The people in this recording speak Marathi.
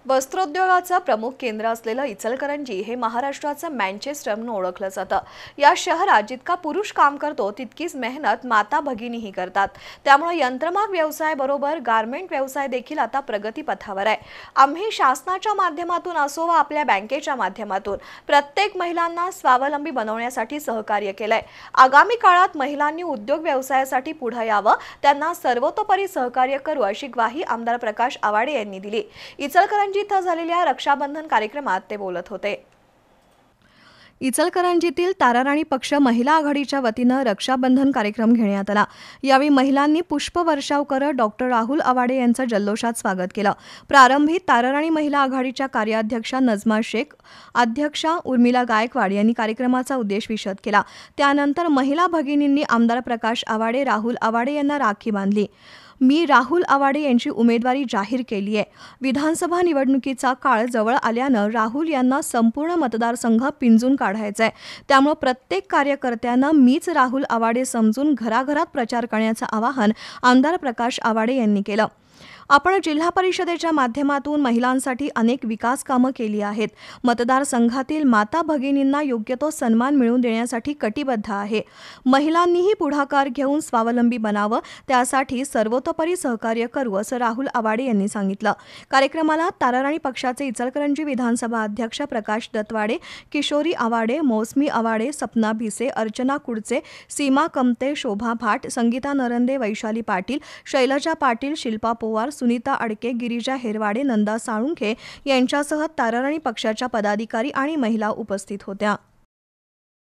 वस्त्रोद्योगाचं प्रमुख केंद्र असलेलं इचलकरंजी हे महाराष्ट्राचं मँचेस्टर म्हणून ओळखलं जातं। या शहरात जितका पुरुष काम करतो तितकीच मेहनत माता भगिनीही करतात। त्यामुळे यंत्रमाग व्यवसाय बरोबर गारमेंट व्यवसाय देखील आता प्रगतीपथावर आहे। आम्ही शासनाच्या माध्यमातून असो व आपल्या बँकेच्या माध्यमातून प्रत्येक महिलांना स्वावलंबी बनवण्यासाठी सहकार्य केलंय। आगामी काळात महिलांनी उद्योग व्यवसायासाठी पुढे यावं, त्यांना सर्वतोपरी सहकार्य करू अशी ग्वाही आमदार प्रकाश आवाडे यांनी दिली। इचलकरंजी इथं झालेल्या रक्षाबंधन कार्यक्रमात ते बोलत होते। इचलकरंजीतील ताराराणी पक्ष महिला आघाडीच्या वतीनं रक्षाबंधन कार्यक्रम घेण्यात आला। यावेळी महिलांनी पुष्पवर्षाव करत डॉक्टर राहुल आवाडे यांचं जल्लोषात स्वागत केलं। प्रारंभी ताराराणी महिला आघाडीच्या कार्याध्यक्षा नजमा शेख, अध्यक्षा उर्मिला गायकवाड यांनी कार्यक्रमाचा उद्देश विशद केला। त्यानंतर महिला भगिनींनी आमदार प्रकाश आवाडे, राहुल आवाडे यांना राखी बांधली। मी राहुल आवाडे यांची उमेदवारी जाहीर केली आहे। विधानसभा निवडणुकीचा काळ जवळ आल्यानं राहुल यांना संपूर्ण मतदारसंघ पिंजून काढायचा आहे। त्यामुळे प्रत्येक कार्यकर्त्यांना मीच राहुल आवाडे समजून घराघरात प्रचार करण्याचं आवाहन आमदार प्रकाश आवाडे यांनी केलं। आपण जिल्हा परिषदेच्या माध्यमातून महिलांसाठी अनेक विकास कामं केली आहेत। मतदारसंघातील माता भगिनींना योग्य तो सन्मान मिळवून देण्यासाठी कटिबद्ध आहे। महिलांनीही पुढाकार घेऊन स्वावलंबी बनावं, त्यासाठी सर्वतोपरी सहकार्य करू असं राहुल आवाडे यांनी सांगितलं। कार्यक्रमाला ताराराणी पक्षाचे इचलकरंजी विधानसभा अध्यक्ष प्रकाश दत्तवाडे, किशोरी आवाडे, मौसमी आवाडे, सपना भिसे, अर्चना कुडचे, सीमा कमते, शोभा भाट, संगीता नरंदे, वैशाली पाटील, शैलजा पाटील, शिल्पा पोवार, सुनीता अडके, गिरिजा हेरवाडे, नंदा साळुंखे यांच्यासह ताराराणी पक्षाच्या पदाधिकारी आणि महिला उपस्थित होत्या।